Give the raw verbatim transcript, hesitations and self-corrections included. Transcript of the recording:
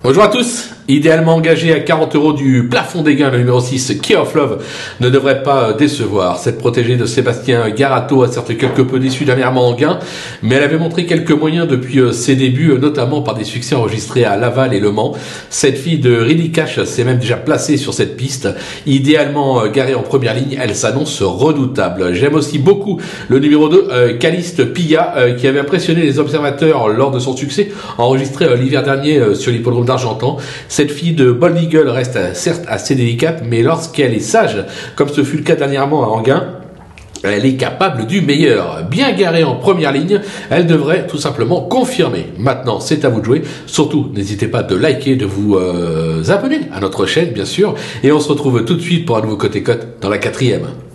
Bonjour à tous. Idéalement engagé à quarante euros du plafond des gains, le numéro six, Key of Love, ne devrait pas décevoir. Cette protégée de Sébastien Garato a certes quelque peu déçu dernièrement en gain, mais elle avait montré quelques moyens depuis ses débuts, notamment par des succès enregistrés à Laval et Le Mans. Cette fille de Really Cash s'est même déjà placée sur cette piste. Idéalement garée en première ligne, elle s'annonce redoutable. J'aime aussi beaucoup le numéro deux, euh, Caliste Pilla, euh, qui avait impressionné les observateurs lors de son succès enregistré euh, l'hiver dernier euh, sur l'hippodrome d'Argentan. Cette fille de Bold Eagle reste certes assez délicate, mais lorsqu'elle est sage, comme ce fut le cas dernièrement à Anguin, elle est capable du meilleur. Bien garée en première ligne, elle devrait tout simplement confirmer. Maintenant, c'est à vous de jouer. Surtout, n'hésitez pas de liker, de vous euh, abonner à notre chaîne, bien sûr. Et on se retrouve tout de suite pour un nouveau Côté Cote dans la quatrième.